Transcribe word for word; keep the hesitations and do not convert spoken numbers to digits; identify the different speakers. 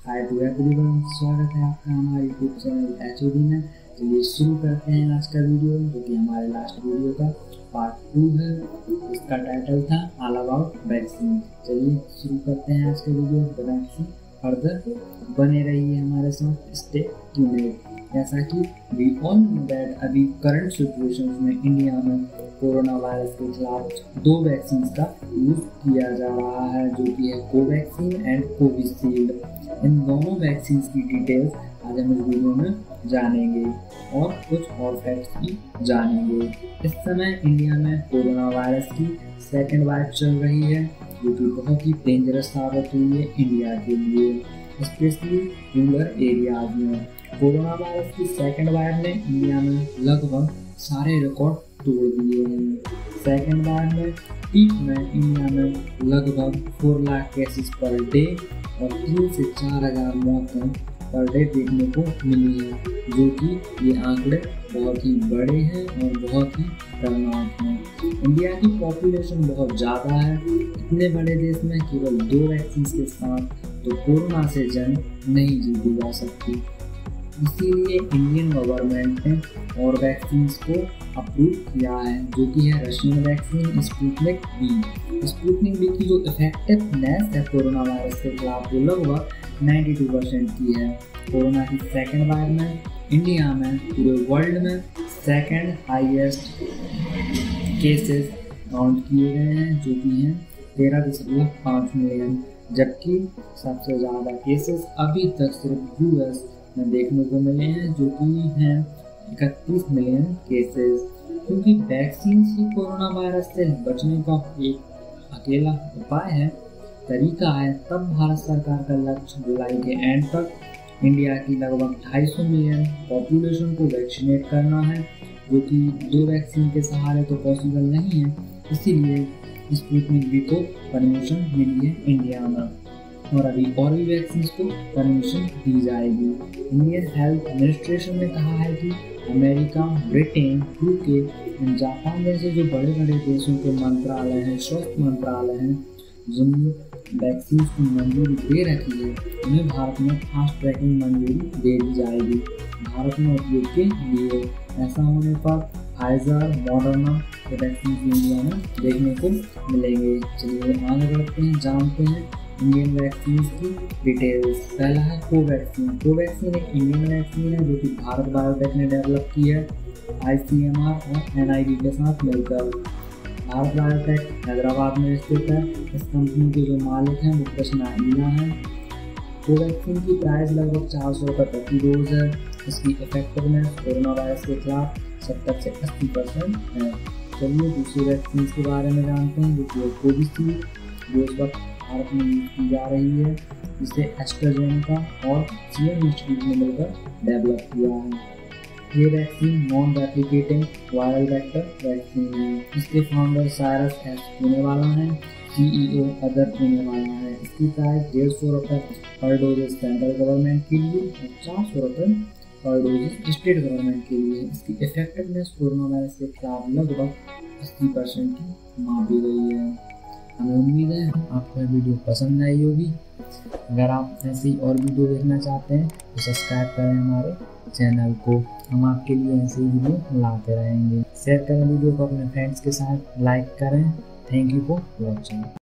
Speaker 1: Hi to everyone, स्वागत है आपका हमारे YouTube channel H O D में। चलिए शुरू करते हैं आज का वीडियो, जो कि हमारे लास्ट वीडियो का पार्ट टू है। इसका टाइटल था ऑल अबाउट वैक्सीन। चलिए शुरू करते हैं आज का वीडियो बिना किसी फर्दर बने रहिए हमारे साथ, स्टे ट्यून्ड। जैसा कि वी ऑल नो दैट अभी करंट सिचुएशन में इंडिया में कोरोना वायरस के खिलाफ दो वैक्सीन का यूज किया जा रहा है, जो कि है कोवैक्सीन एंड कोविशील्ड। इन दोनों वैक्सीन की डिटेल्स आज हम इस वीडियो में जानेंगे और कुछ और फैक्ट्स भी जानेंगे। इस समय इंडिया में कोरोना वायरस की सेकेंड वाइव चल रही है, जो कि बहुत ही डेंजरस साबित हुई है इंडिया के लिए, स्पेशली रूरल एरियाज में। कोरोना वायरस की सेकेंड वाइव ने इंडिया में लगभग सारे रिकॉर्ड तोड़ दिए हैं। सेकेंड वाइव में पीक में इंडिया में लगभग four lakh cases per day और तीन से चार हजार मौतें पर डे देखने को मिली है, जो कि ये आंकड़े बहुत ही बड़े हैं और बहुत ही खतरनाक हैं। इंडिया की पॉपुलेशन बहुत ज़्यादा है, इतने बड़े देश में केवल दो वैक्सीन के साथ तो कोरोना से जंग नहीं जीती जा सकती। इसीलिए इंडियन गवर्नमेंट ने और वैक्सीन को अप्रूव किया है, जो कि है Russian vaccine Sputnik V. Sputnik V की जो इफेक्टिवनेस है कोरोना वायरस के खिलाफ वो लगभग बानवे परसेंट की है। कोरोना की सेकेंड वाइव में इंडिया में पूरे वर्ल्ड में सेकेंड हाईएस्ट केसेस काउंट किए गए हैं, जो कि हैं तेरह दशमलव पाँच मिलियन, जबकि सबसे ज़्यादा केसेस अभी तक सिर्फ यूएस में देखने को मिले हैं, जो कि हैं इकतीस मिलियन केसेस। क्योंकि वैक्सीन ही कोरोना वायरस से बचने का एक अकेला उपाय है, तरीका है, तब भारत सरकार का लक्ष्य जुलाई के एंड तक इंडिया की लगभग ढाई सौ मिलियन पॉपुलेशन को वैक्सीनेट करना है, जो कि दो वैक्सीन के सहारे तो पॉसिबल नहीं है। इसीलिए स्पुतनिक वी को परमिशन मिली है इंडिया में, और अभी और भी वैक्सीन को परमिशन दी जाएगी। इंडियन हेल्थ एडमिनिस्ट्रेशन ने कहा है कि अमेरिका, ब्रिटेन, यूके और जापान जैसे जो बड़े बड़े देशों के मंत्रालय हैं, स्वास्थ्य मंत्रालय हैं, जिनमें वैक्सीन को मंजूरी दे रखी है, उन्हें भारत में फास्ट ट्रैकिंग मंजूरी दे दी जाएगी भारत में उपयोग के लिए। ऐसा होने पर फाइजर, मॉडर्ना के वैक्सीन इंडिया में देखने को मिलेंगे। चलिए आगे बढ़ते हैं, जानते हैं इंडियन वैक्सीन की डिटेल्स। पहला है कोवैक्सीन। कोवैक्सीन एक इंडियन वैक्सीन है, जो कि भारत बायोटेक ने डेवलप की है आई सी एम आर और एन आई वी के साथ मिलकर। भारत बायोटेक हैदराबाद में स्थित है। इस कंपनी के जो मालिक हैं वो कृष्णा इंडिया हैं। कोवैक्सीन की प्राइस लगभग चार सौ रुपये प्रति डोज है। इसकी इफेक्टिवनेस कोरोना वायरस के खिलाफ सत्तर से अस्सी परसेंट है। चलिए दूसरी वैक्सीन के बारे में जानते हैं, जो कि कोविशील्ड, जो इस वक्त भारत में यूज की जा रही है, जिसे एस्ट्राजेनेका और सीरम इंस्टीट्यूट ने मिलकर डेवलप किया है। ये vaccine non replicating viral vector vaccine है। इसके फाउंडर साइरस एस पूनेवाला हैं, सीईओ अदर पूनेवाला है। इसकी प्राइस डेढ़ सौ रुपये पर डोजेस सेंट्रल गवर्नमेंट के लिए और चार सौ रुपये पर डोजेस स्टेट गवर्नमेंट के लिए। इसकी इफेक्टिवनेस कोरोना वायरस के खिलाफ लगभग अस्सी परसेंट की मापी गई है। हमें उम्मीद है आपको यह वीडियो पसंद आई होगी। अगर आप ऐसी और वीडियो देखना चाहते हैं तो सब्सक्राइब करें हमारे चैनल को, हम आपके लिए ऐसे ही वीडियो लाते रहेंगे। शेयर करें वीडियो को अपने फ्रेंड्स के साथ, लाइक करें। Thank you for watching.